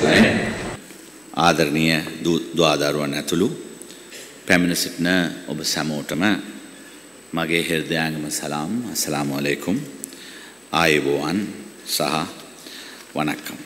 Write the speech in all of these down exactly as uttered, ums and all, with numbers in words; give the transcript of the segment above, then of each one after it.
අවසරයි ආදරණීය දුවදරුවන් ඇතුළු පැමිණ සිටින ඔබ සැමෝටම මගේ හෘදයාංගම සලාම් අස්සලාමු අලයිකුම් ආයුබෝවන් සහ වණක්කම්.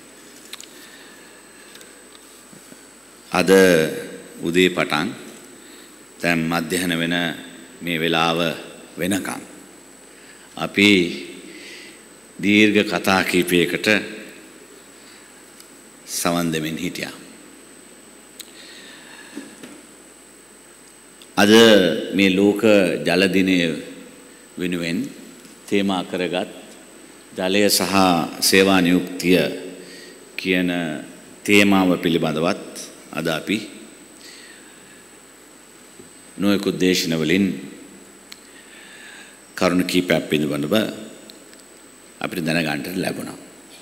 අද උදේ පටන් දැන් මධ්‍යහන වෙන මේ වෙලාව වෙනකම් අපි දීර්ඝ කතා කීපයකට සවන් දෙමින් හිටියා. අද මේ ලෝක ජල දිනය වෙනුවෙන් තේමා කරගත් ජලය සහ සේවා නියුක්තිය කියන තේමාව පිළිබඳවත් අද අපි නොයෙකුත් දේශනවලින් කරුණු කීපයක් පිළිබඳව අපිට දැනගන්නට ලැබුණා.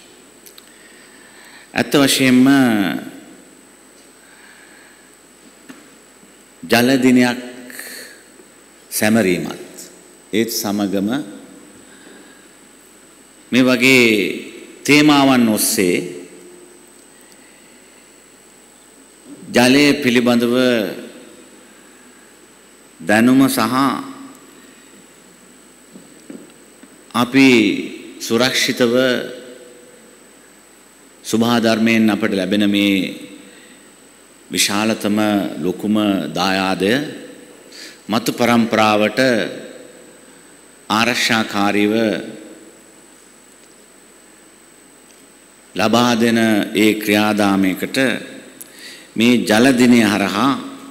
ඇත්ත වශයෙන්ම ජල දිනයක් සැමරීමත් ඒත් සමගම මේ වගේ තේමාවන් ඔස්සේ ජලය පිළිබඳව දැනුම සහ අපි සුරක්ෂිතව සුභාධර්මයෙන් අපට ලැබෙන මේ විශාලතම ලොකුම දායාදය මතු පරම්පරාවට ආරක්ෂාකාරීව ලබා දෙන ඒ ක්‍රියාදාමයකට මේ ජල දිනය හරහා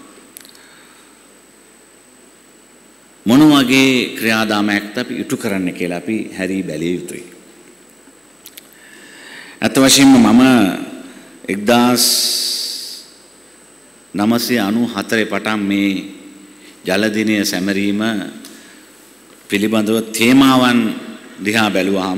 මොන වගේ ක්‍රියාදාමයක්ද අපි ඉටු කරන්න කියලා අපි හැරී බැලිය යුතුයි. අත වශයෙන්ම මම එක්දාස් නවසිය අනූහතරේ පටන් මේ ජල දිනය සැමරීම පිළිබඳව තේමාවන් දිහා බැලුවාම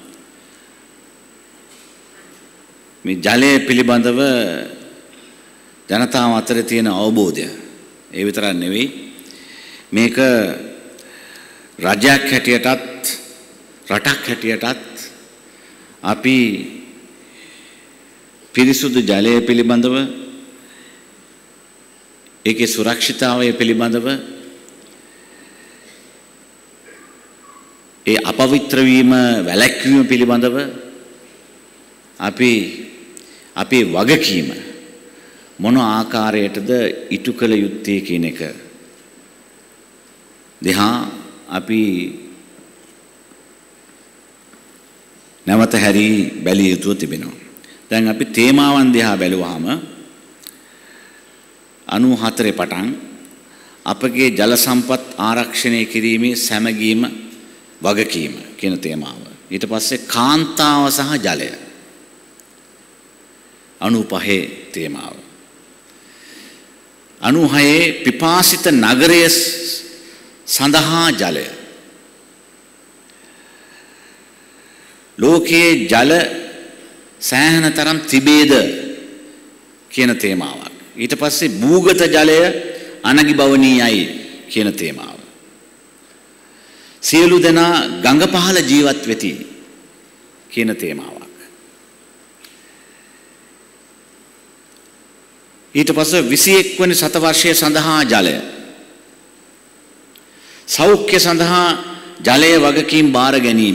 මේ ජලය පිළිබඳව ජනතාව අතරේ තියෙන අවබෝධය ඒ විතරක් නෙවෙයි මේක රජයක් හැටියටත් රටක් හැටියටත් අපි පිරිසුදු ජලය පිළිබඳව ඒකේ සුරක්ෂිතතාවය පිළිබඳව ඒ අපවිත්‍ර වීම වැළැක්වීම පිළිබඳව අපි අපේ වගකීම මොන ආකාරයටද ඉටු කළ යුත්තේ කියන එක දිහා අපි නැවත හැරී බැලිය යුතුව තිබෙනවා. දැන් අපි තේමාවන් දිහා බැලුවාම අනූහතරේ පටන් අපගේ ජල සම්පත් ආරක්ෂණය කිරීමේ සැමගීම වගකීම කියන තේමාව. ඊට පස්සේ කාන්තාව සහ ජලය අනූපහේ තේමාව. අනූහයේ පිපාසිත නගරය සඳහා ජලය. ලෝකයේ ජල සෑහෙන තරම් තිබේද කියන තේමාවක්. ඊට පස්සේ භූගත ජලය අනගිබවනීයයි කියන තේමාව. සියලු දෙනා ගඟ පහළ ජීවත් වෙති කියන තේමාවක්. ඊට පස්සේ විසි එක් වෙනි සතවර්ෂය සඳහා ජලය. සෞඛ්‍ය සඳහා ජලයේ වගකීම් බාර ගැනීම.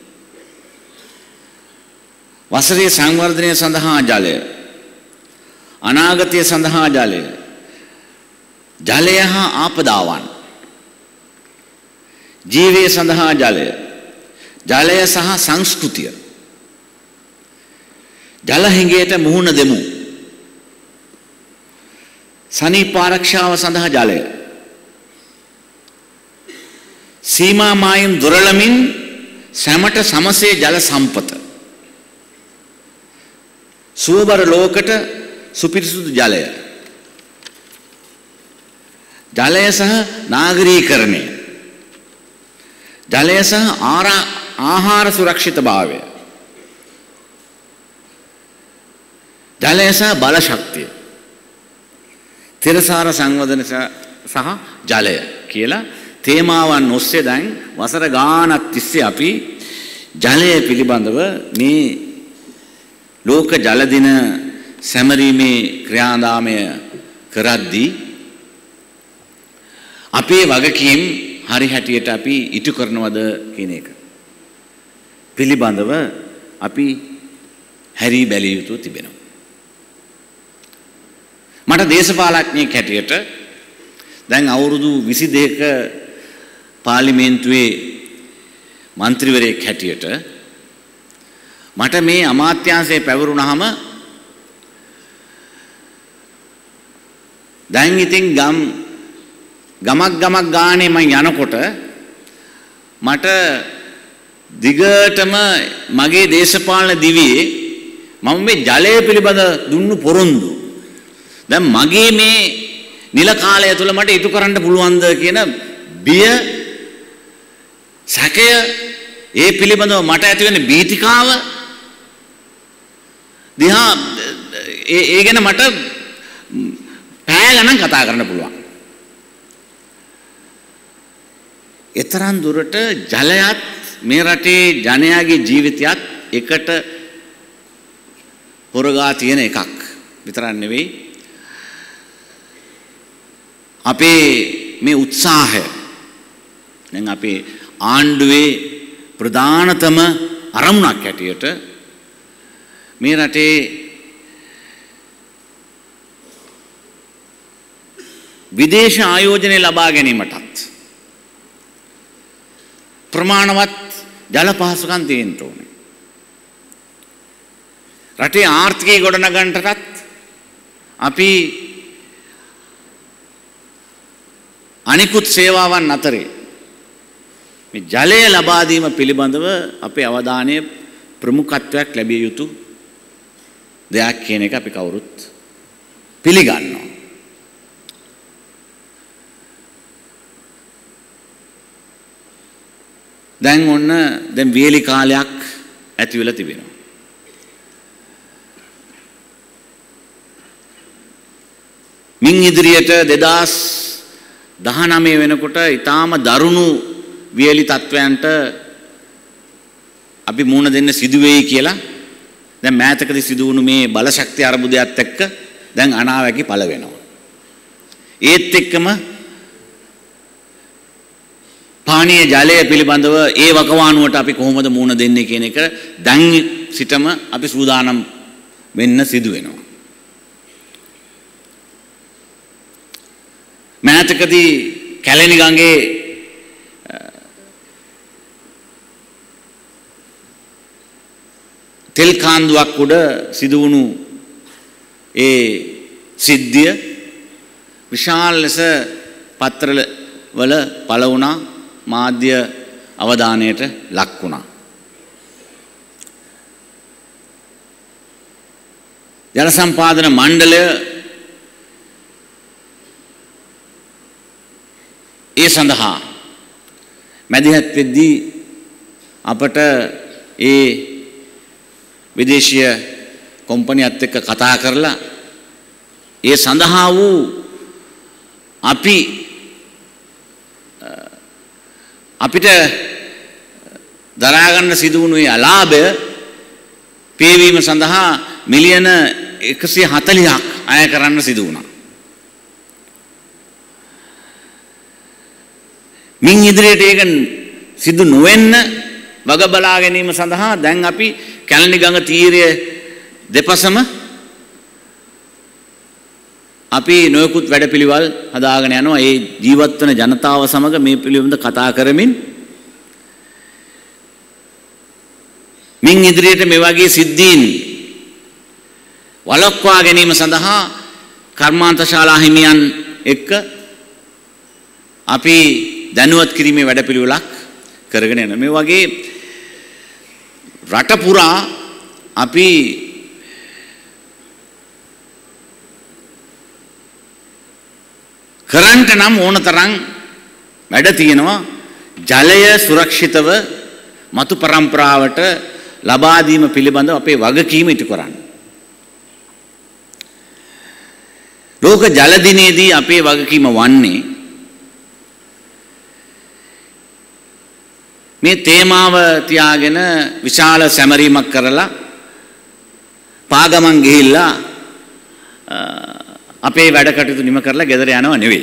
වසරේ සංවර්ධනය සඳහා ජලය. අනාගතය සඳහා ජලය. ජලය හා ආපදාවන්. ජීවය සඳහා ජලය. ජලය සහ සංස්කෘතිය. ජල හිඟයට මුහුණ දෙමු. සනීප ආරක්ෂාව සඳහා ජලය. සීමා මායිම් දොරලමින් සැමට සමසේ ජල සම්පත. සුවබර ලෝකට සුපිරිසුදු ජලය. ජලය සහ නාගරීකරණය. ජලය සහ ආහාර සුරක්ෂිතභාවය. ජලය සහ බලශක්තිය. තිරසාර සංවර්ධන සහ ජලය කියලා තේමාවන් ඔස්සේ දැන් වසර ගානක් තිස්සේ අපි ජලය පිළිබඳව මේ ලෝක ජල දින සැමරීමේ ක්‍රියාදාමය කරද්දී අපේ වගකීම් හරි හැටියට අපි ඉටු කරනවද කියන එක පිළිබඳව අපි හැරී බැලිය යුතු තිබෙනවා. මට දේශපාලඥයෙක් හැටියට දැන් අවුරුදු විසි දෙකක පාර්ලිමේන්තුවේ මන්ත්‍රීවරයෙක් හැටියට මට මේ අමාත්‍යාංශය පැවරුණාම දැන් ඉතින් ගම් ගමක් ගමක් ගානේ මම යනකොට මට දිගටම මගේ දේශපාලන දිවියේ මම මේ ජලය පිළිබඳ දුන්නු පොරොන්දු දැන් මගේ මේ නිල කාලය තුළ මට ඉටු කරන්න පුළුවන්ද කියන බිය සැකය ඒ පිළිබඳව මට ඇති වෙන බීතිකාව දිහා ඒ ඒ ගැන මට පැය ගණන් කතා කරන්න පුළුවන්. එතරම් දුරට ජලයත් මේ රටේ ජනයාගේ ජීවිතයත් එකට හොරගා තියෙන එකක් විතරක් නෙවෙයි අපේ මේ උත්සාහය දැන් අපේ ආණ්ඩුවේ ප්‍රධානතම අරමුණක් හැටියට මේ රටේ විදේශ ආයෝජනය ලබා ගැනීමටත් ප්‍රමාණවත් ජල පහසුකම් තියෙන්න ඕනේ. රටේ ආර්ථිකය ගොඩනගන්නටත් අපි අනිකුත් සේවාවන් අතරේ මේ ජලය ලබා දීම පිළිබඳව අපේ අවධානය ප්‍රමුඛත්වයක් ලැබිය යුතු දෙයක් කියන එක අපි කවුරුත් පිළිගන්නවා. දැන් ඔන්න දැන් වේලි කාලයක් ඇති වෙලා තිබෙනවා. මින් ඉදිරියට දෙදාස් දහනවය වෙනකොට ඊටාම දරුණු වියලි තත්වයන්ට අපි මුහුණ දෙන්න සිදු වෙයි කියලා දැන් මෑතකදී සිදු වුණු මේ බලශක්ති අර්බුදයත් එක්ක දැන් අනාවැකි පළ වෙනවා. ඒත් එක්කම පානීය ජලය පිළිබඳව ඒ වකවානුවට අපි කොහොමද මුහුණ දෙන්නේ කියන එක දැන් සිටම අපි සූදානම් වෙන්න සිදු වෙනවා. මෑතකදී කැලණි ගඟේ තෙල් කාන්දුවක් උඩ සිදු වුණු ඒ සිද්ධිය විශාල ලෙස පත්‍රවල පළ වුණා මාධ්‍ය අවධානයට ලක් වුණා. ජල සම්පාදන මණ්ඩලය ඒ සඳහා මැදිහත් වෙද්දී අපට ඒ විදේශීය කොම්පනියත් එක්ක කතා කරලා ඒ සඳහා වූ අපි අපිට දරා ගන්න සිදු වුණු ඒ අලාභය පේවීම සඳහා මිලියන එකසිය හතළිහක් අය කරන්න සිදු වුණා. මින් ඉදිරියට ඒක සිදු නොවෙන්න වග බලා ගැනීම සඳහා දැන් අපි කැලණි ගඟ තීරය දෙපසම අපි නොයෙකුත් වැඩපිළිවෙල් හදාගෙන යනවා. ඒ ජීවත් වන ජනතාව සමග මේ පිළිබඳ කතා කරමින් මින් ඉදිරියට මේ වගේ සිද්ධීන් වළක්වා ගැනීම සඳහා කර්මාන්තශාලා හිමියන් එක්ක අපි දැනුවත් කිරීමේ වැඩපිළිවෙලක් කරගෙන යනවා. මේ වගේ රට පුරා අපි කරන්ට නම් ඕන තරම් වැඩ තියෙනවා. ජලය සුරක්ෂිතව මතු පරම්පරාවට ලබා දීම පිළිබඳව අපේ වගකීම ඉටු කරන්න. ලෝක ජල දිනේදී අපේ වගකීම වන්නේ මේ තේමාව තියාගෙන විශාල සැමරීමක් කරලා පාගමන් ගිහිල්ලා අපේ වැඩ කටයුතු නිම කරලා ගෙදර යනව නෙවෙයි.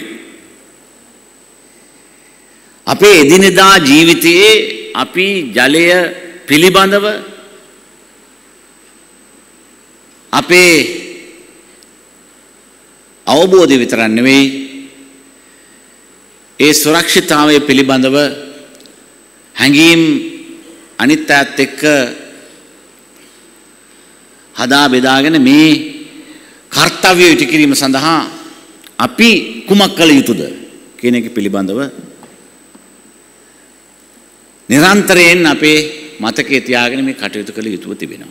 අපේ එදිනෙදා ජීවිතයේ අපි ජලය පිළිබඳව අපේ අවබෝධය විතරක් නෙවෙයි ඒ සුරක්ෂිතතාවය පිළිබඳව හැඟීම් අනිත් අයත් එක්ක හදා බෙදාගෙන මේ කාර්යය ඉටු කිරීම සඳහා අපි කුමක් කළ යුතුද කියන එක පිළිබඳව නිරන්තරයෙන් අපේ මතකයේ තියාගෙන මේ කටයුතු කළ යුතුව තිබෙනවා.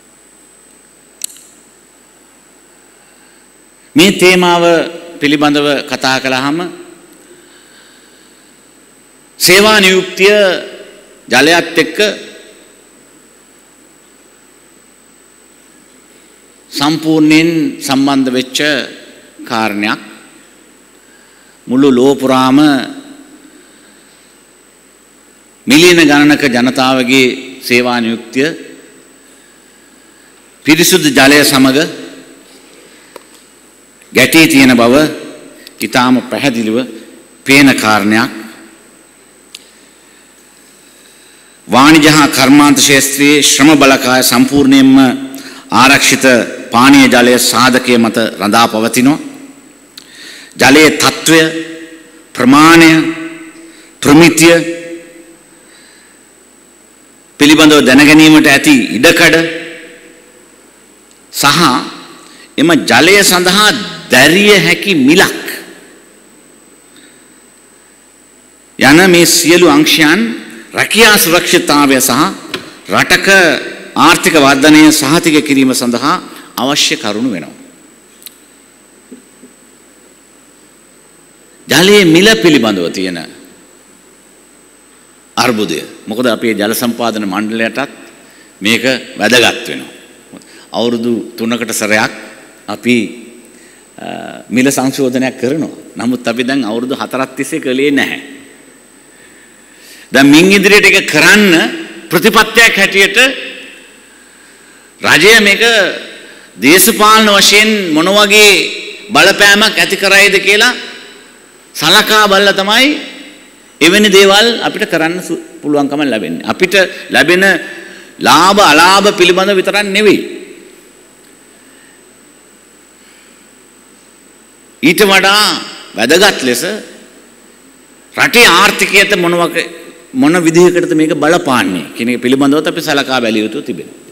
මේ තේමාව පිළිබඳව කතා කළාම සේවා නියුක්තිය ජලයත් එක්ක සම්පූර්ණයෙන් සම්බන්ධ වෙච්ච කාරණයක්. මුළු ලෝක පුරාම මිලියන ගණනක ජනතාවගේ සේවා නියුක්තිය පිරිසුදු ජලය සමග ගැටී තියෙන බව ඊටාම පැහැදිලිව පේන කාරණයක්. වාණිජ හා කර්මාන්ත ක්ෂේත්‍රයේ ශ්‍රම බලකාය සම්පූර්ණයෙන්ම ආරක්ෂිත පානීය ජලය සාධකයේ මත රඳා පවතිනවා. ජලයේ තත්වය, ප්‍රමාණය, ප්‍රමිතිය පිළිබඳව දැනගැනීමට ඇති ඉඩකඩ සහ එම ජලය සඳහා දැරිය හැකි මිලක් යන මේ සියලු අංශයන් රැකියා සුරක්ෂිතතාවය සහ රටක ආර්ථික වර්ධනය සහතික කිරීම සඳහා අවශ්‍ය කරුණු වෙනවා. ජලයේ මිල පිළිබඳව තියෙන අර්බුදය. මොකද අපේ ජල සම්පාදන මණ්ඩලයටත් මේක වැදගත් වෙනවා. අවුරුදු තුනකට සැරයක් අපි මිල සංශෝධනයක් කරනවා. නමුත් අපි දැන් අවුරුදු හතරක් තිස්සේ කළේ නැහැ. දැන් මින් ඉදිරියට ඒක කරන්න ප්‍රතිපත්තියක් හැටියට රජය මේක දේශපාලන වශයෙන් මොන වගේ බලපෑමක් ඇති කරයිද කියලා සලකා බලලා තමයි එවැනි දේවල් අපිට කරන්න පුළුවන්කම ලැබෙන්නේ. අපිට ලැබෙන ලාභ අලාභ පිළිබඳ විතරක් නෙවෙයි. ඊට වඩා වැදගත් ලෙස රටේ ආර්ථිකයට මොන වගේ මොන විදිහකටද මේක බලපාන්නේ කියන එක පිළිබඳව අපි සලකා බැලිය යුතු තිබෙනවා.